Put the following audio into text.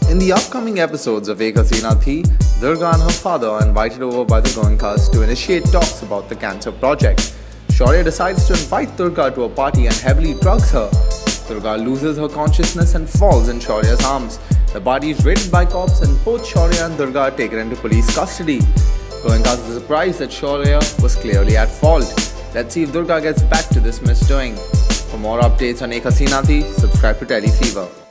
In the upcoming episodes of Ek Hasina Thi, Durga and her father are invited over by the Goenkas to initiate talks about the cancer project. Shaurya decides to invite Durga to a party and heavily drugs her. Durga loses her consciousness and falls in Shaurya's arms. The body is raided by cops and both Shaurya and Durga are taken into police custody. Goenkas are surprised that Shaurya was clearly at fault. Let's see if Durga gets back to this misdoing. For more updates on Ek Hasina Thi, subscribe to Telefever.